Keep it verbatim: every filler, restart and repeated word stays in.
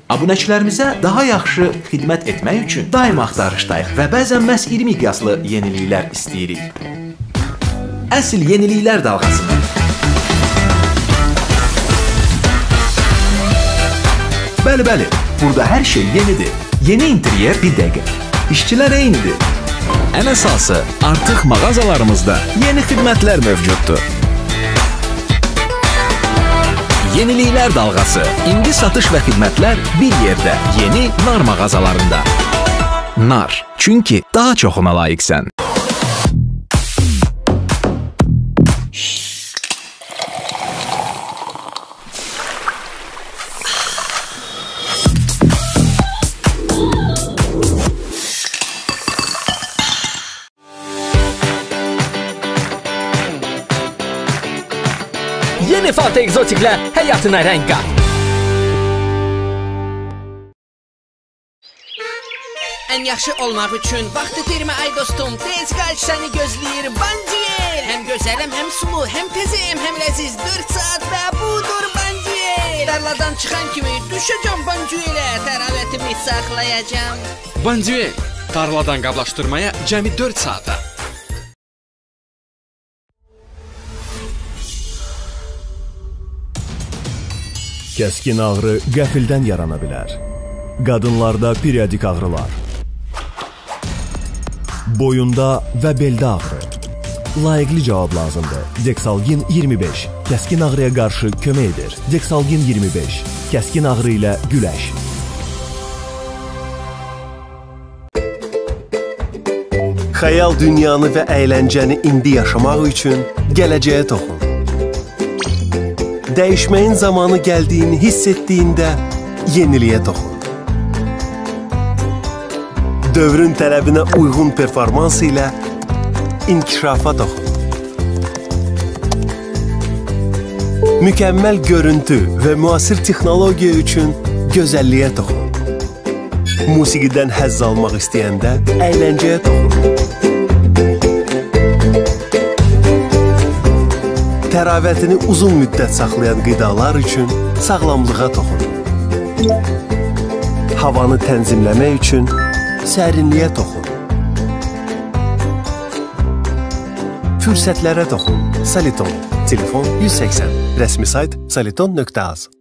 Abunəçilərimizə daha yaxşı xidmət etmək üçün daim axtarışdayıq və bəzən məhz iri miqyaslı yeniliklər istəyirik. Əsl yeniliklər dalğasını. Bəli, bəli, burada hər şey yenidir. Yeni interyer bir dəqiqə. İşçilər eynidir. Ən əsası, artıq mağazalarımızda yeni xidmətlər mövcuddur. Yeniliklər dalğası. İndi satış və xidmətlər bir yerdə. Yeni Nar mağazalarında. Nar. Çünki daha çoxuna layiqsən. Yeni Fanta Exotic'lə həyatına rəng qat. Ən yaxşı olmaq üçün vaxt itirmə ay dostum. Tez qaç, səni gözləyir Bandier. Həm gözələm, həm sulu, həm təzəyəm, həm ləziz. dörd saat və budur Bandier. Tarladan çıxan kimi düşəcəm Bandier'ə. Təravətimi saxlayacam. Bandier, tarladan qablaşdırmaya cəmi dörd saata. Kəskin ağrı qəfildən yarana bilər. Qadınlarda periodik ağrılar. Boyunda və beldə ağrı. Layiqli cavab lazımdır. Dexalgin iyirmi beş. Kəskin ağrıya qarşı kömək edir. Dexalgin iyirmi beş. Kəskin ağrı ilə güləş. Xəyal dünyanı və əyləncəni indi yaşamaq üçün gələcəyə toxun. Dəyişməyin zamanı gəldiyini hiss etdiyində yeniliyə toxun. Dövrün tələbinə uyğun performans ilə inkişafa toxun. Mükəmməl görüntü və müasir texnologiya üçün gözəlliyə toxun. Musiqidən həzz almaq istəyəndə əyləncəyə toxun. Təravətini uzun müddət saxlayan qidalar üçün sağlamlığa toxun. Havanı tənzimləmək üçün sərinliyə toxun. Fürsətlərə toxun. Saliton. Telefon yüz səksən. Rəsmi sayt saliton nöqtə az.